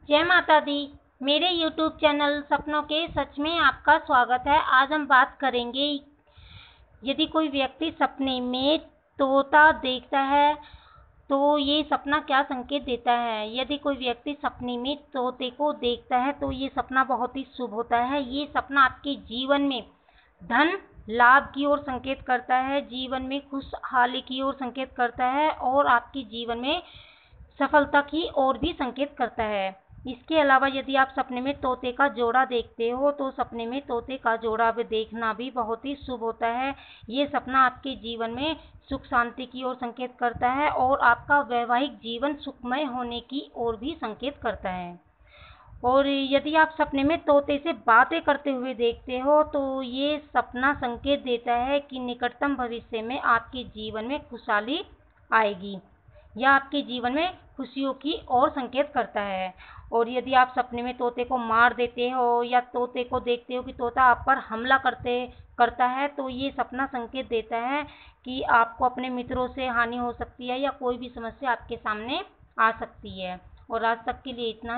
जय माता दी। मेरे YouTube चैनल सपनों के सच में आपका स्वागत है। आज हम बात करेंगे, यदि कोई व्यक्ति सपने में तोता देखता है तो ये सपना क्या संकेत देता है। यदि कोई व्यक्ति सपने में तोते को देखता है तो ये सपना बहुत ही शुभ होता है। ये सपना आपके जीवन में धन लाभ की ओर संकेत करता है, जीवन में खुशहाली की ओर संकेत करता है और आपके जीवन में सफलता की ओर भी संकेत करता है। इसके अलावा यदि आप सपने में तोते का जोड़ा देखते हो तो सपने में तोते का जोड़ा भी देखना भी बहुत ही शुभ होता है। ये सपना आपके जीवन में सुख शांति की ओर संकेत करता है और आपका वैवाहिक जीवन सुखमय होने की ओर भी संकेत करता है। और यदि आप सपने में तोते से बातें करते हुए देखते हो तो ये सपना संकेत देता है कि निकटतम भविष्य में आपके जीवन में खुशहाली आएगी या आपके जीवन में खुशियों की ओर संकेत करता है। और यदि आप सपने में तोते को मार देते हो या तोते को देखते हो कि तोता आप पर हमला करता है तो ये सपना संकेत देता है कि आपको अपने मित्रों से हानि हो सकती है या कोई भी समस्या आपके सामने आ सकती है। और आज तक के लिए इतना।